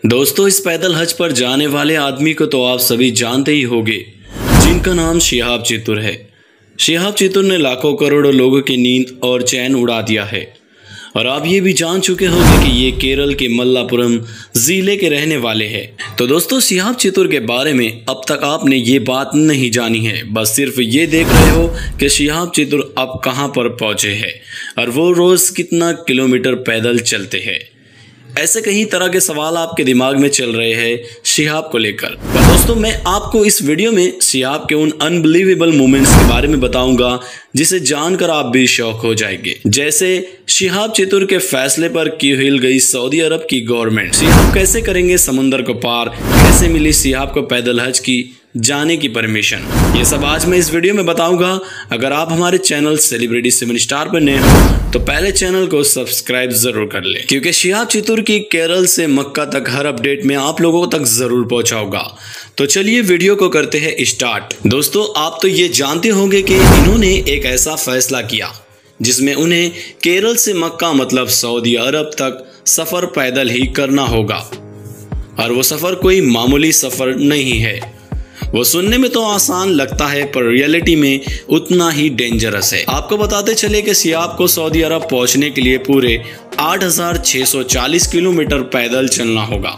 दोस्तों, इस पैदल हज पर जाने वाले आदमी को तो आप सभी जानते ही होंगे, जिनका नाम शिहाब चितुर है। शिहाब चितुर ने लाखों करोड़ों लोगों की नींद और चैन उड़ा दिया है। और आप ये भी जान चुके होंगे कि ये केरल के मल्लापुरम ज़िले के रहने वाले हैं। तो दोस्तों, शिहाब चितुर के बारे में अब तक आपने ये बात नहीं जानी है, बस सिर्फ ये देख रहे हो कि शिहाब चितुर अब कहाँ पर पहुँचे हैं और वो रोज़ कितना किलोमीटर पैदल चलते हैं। ऐसे कई तरह के सवाल आपके दिमाग में चल रहे हैं शिहाब को लेकर। पर दोस्तों, मैं आपको इस वीडियो में शिहाब के उन अनबिलीवेबल मोमेंट्स के बारे में बताऊंगा जिसे जानकर आप भी शॉक हो जाएंगे। जैसे शिहाब चितुर के फैसले पर क्यों हिल गई सऊदी अरब की गवर्नमेंट, शिहाब कैसे करेंगे समुंदर को पार, कैसे मिली शिहाब को पैदल हज की जाने की परमिशन, ये सब आज मैं इस वीडियो में बताऊंगा। अगर आप हमारे चैनल सेलिब्रिटी 7 स्टार पर नए हो तो पहले चैनल को सब्सक्राइब जरूर कर लें, क्योंकि शिहाब चितुर की केरल से मक्का तक हर अपडेट में आप लोगों तक जरूर पहुंचाऊंगा। तो चलिए वीडियो को करते हैं स्टार्ट। दोस्तों, आप तो ये जानते होंगे कि इन्होंने एक ऐसा फैसला किया जिसमें उन्हें केरल से मक्का मतलब सऊदी अरब तक सफर पैदल ही करना होगा। और वो सफर कोई मामूली सफर नहीं है। वो सुनने में तो आसान लगता है पर रियलिटी में उतना ही डेंजरस है। आपको बताते चले कि शिहाब को सऊदी अरब पहुंचने के लिए पूरे 8,640 किलोमीटर पैदल चलना होगा।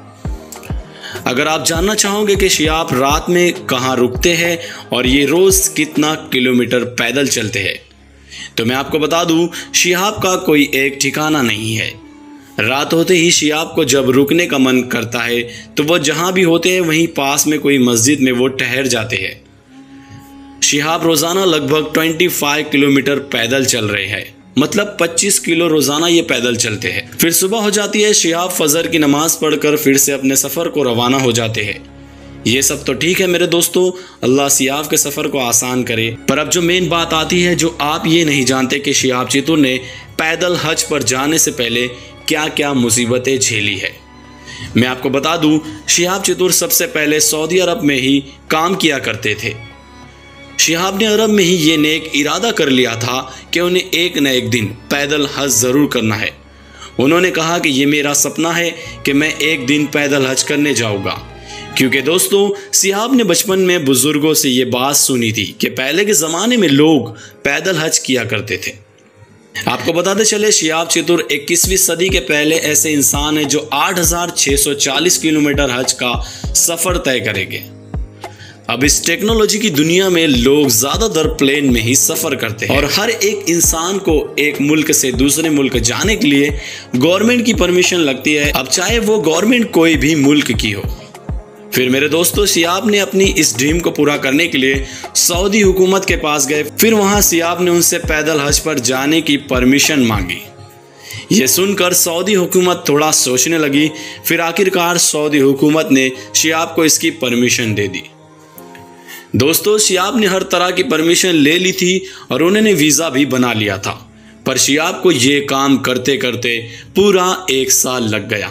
अगर आप जानना चाहोगे कि शिहाब रात में कहां रुकते हैं और ये रोज कितना किलोमीटर पैदल चलते हैं, तो मैं आपको बता दूं, शिहाब का कोई एक ठिकाना नहीं है। रात होते ही शिहाब को जब रुकने का मन करता है तो वो जहां भी होते हैं वहीं पास में कोई मस्जिद में वो ठहर जाते हैं। शिहाब रोजाना लगभग 25 किलोमीटर पैदल चल रहे हैं, मतलब 25 किलो रोजाना ये पैदल चलते हैं। फिर सुबह हो जाती है, शिहाब फजर की नमाज पढ़कर फिर से अपने सफर को रवाना हो जाते हैं। ये सब तो ठीक है मेरे दोस्तों, अल्लाह शिहाब के सफर को आसान करे। पर अब जो मेन बात आती है, जो आप ये नहीं जानते कि शिहाब चितुर ने पैदल हज पर जाने से पहले क्या क्या मुसीबतें झेली है। मैं आपको बता दूं, शिहाब चितुर सबसे पहले सऊदी अरब में ही काम किया करते थे। शिहाब ने अरब में ही ये नेक इरादा कर लिया था कि उन्हें एक न एक दिन पैदल हज जरूर करना है। उन्होंने कहा कि ये मेरा सपना है कि मैं एक दिन पैदल हज करने जाऊंगा, क्योंकि दोस्तों, शिहाब ने बचपन में बुजुर्गों से ये बात सुनी थी कि पहले के ज़माने में लोग पैदल हज किया करते थे। आपको बताते चले, शिहाब चितुर 21वीं सदी के पहले ऐसे इंसान हैं जो 8,640 किलोमीटर हज का सफ़र तय करेंगे। अब इस टेक्नोलॉजी की दुनिया में लोग ज़्यादातर प्लेन में ही सफ़र करते हैं और हर एक इंसान को एक मुल्क से दूसरे मुल्क जाने के लिए गवर्नमेंट की परमिशन लगती है, अब चाहे वो गवर्नमेंट कोई भी मुल्क की हो। फिर मेरे दोस्तों, शिहाब ने अपनी इस ड्रीम को पूरा करने के लिए सऊदी हुकूमत के पास गए। फिर वहां शिहाब ने उनसे पैदल हज पर जाने की परमिशन मांगी। ये सुनकर सऊदी हुकूमत थोड़ा सोचने लगी। फिर आखिरकार सऊदी हुकूमत ने शिहाब को इसकी परमिशन दे दी। दोस्तों, शिहाब ने हर तरह की परमिशन ले ली थी और उन्होंने वीज़ा भी बना लिया था, पर शिहाब को ये काम करते करते पूरा 1 साल लग गया।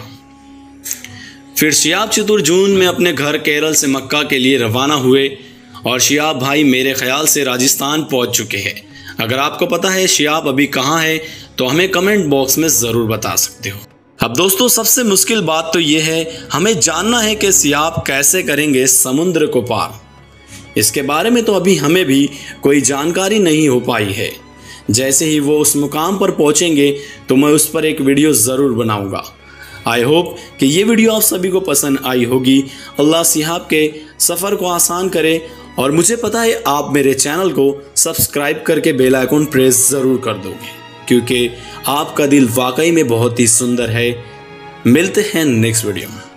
फिर शिहाब चितुर जून में अपने घर केरल से मक्का के लिए रवाना हुए और शिहाब भाई मेरे ख्याल से राजस्थान पहुंच चुके हैं। अगर आपको पता है शिहाब अभी कहां है तो हमें कमेंट बॉक्स में ज़रूर बता सकते हो। अब दोस्तों, सबसे मुश्किल बात तो ये है, हमें जानना है कि शिहाब कैसे करेंगे समुद्र को पार। इसके बारे में तो अभी हमें भी कोई जानकारी नहीं हो पाई है। जैसे ही वो उस मुकाम पर पहुँचेंगे तो मैं उस पर एक वीडियो ज़रूर बनाऊँगा। आई होप कि ये वीडियो आप सभी को पसंद आई होगी। अल्लाह शिहाब के सफ़र को आसान करे। और मुझे पता है आप मेरे चैनल को सब्सक्राइब करके बेल आइकन प्रेस ज़रूर कर दोगे, क्योंकि आपका दिल वाकई में बहुत ही सुंदर है। मिलते हैं नेक्स्ट वीडियो में।